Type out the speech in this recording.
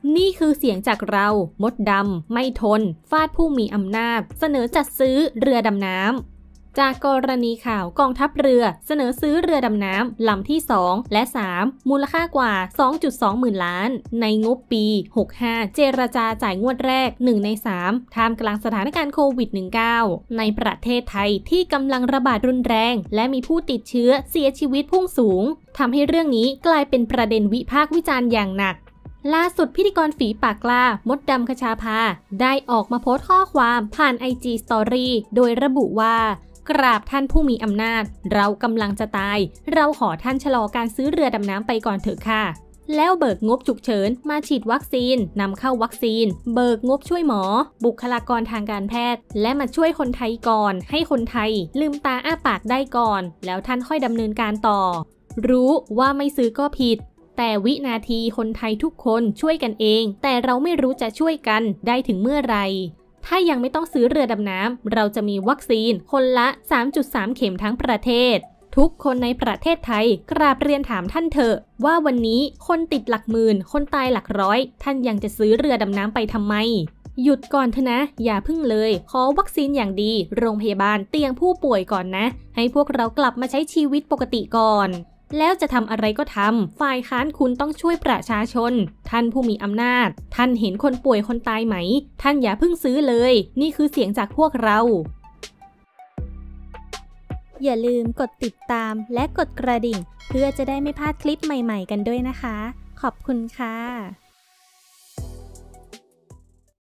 นี่คือเสียงจากเรามดดำไม่ทนฟาดผู้มีอำนาจเสนอจัดซื้อเรือดำน้ำจากกรณีข่าวกองทัพเรือเสนอซื้อเรือดำน้ำลำที่ 2 และ 3 มูลค่ากว่า 2.2 หมื่นล้านในงบปี 65 เจรจาจ่ายงวดแรก 1 ใน 3 ท่ามกลางสถานการณ์โควิด -19 ในประเทศไทยที่กำลังระบาดรุนแรงและมีผู้ติดเชื้อเสียชีวิตพุ่งสูงทำให้เรื่องนี้กลายเป็นประเด็นวิพากษ์วิจารณ์อย่างหนักล่าสุดพิธีกรฝีปากกล้ามดดำคชาภาได้ออกมาโพสต์ข้อความผ่าน IG Story โดยระบุว่ากราบท่านผู้มีอำนาจเรากำลังจะตายเราขอท่านชะลอการซื้อเรือดำน้ำไปก่อนเถอะค่ะแล้วเบิกงบฉุกเฉินมาฉีดวัคซีนนำเข้าวัคซีนเบิกงบช่วยหมอบุคลากรทางการแพทย์และมาช่วยคนไทยก่อนให้คนไทยลืมตาอ้าปากได้ก่อนแล้วท่านค่อยดำเนินการต่อรู้ว่าไม่ซื้อก็ผิดแต่วินาทีคนไทยทุกคนช่วยกันเองแต่เราไม่รู้จะช่วยกันได้ถึงเมื่อไหร่ถ้ายังไม่ต้องซื้อเรือดำน้ำเราจะมีวัคซีนคนละ 3.3 เข็มทั้งประเทศทุกคนในประเทศไทยกราบเรียนถามท่านเถอะว่าวันนี้คนติดหลักหมื่นคนตายหลักร้อยท่านยังจะซื้อเรือดำน้ำไปทำไมหยุดก่อนเถอะนะอย่าพึ่งเลยขอวัคซีนอย่างดีโรงพยาบาลเตียงผู้ป่วยก่อนนะให้พวกเรากลับมาใช้ชีวิตปกติก่อนแล้วจะทำอะไรก็ทำฝ่ายค้านคุณต้องช่วยประชาชนท่านผู้มีอำนาจท่านเห็นคนป่วยคนตายไหมท่านอย่าเพิ่งซื้อเลยนี่คือเสียงจากพวกเราอย่าลืมกดติดตามและกดกระดิ่งเพื่อจะได้ไม่พลาดคลิปใหม่ๆกันด้วยนะคะขอบคุณค่ะ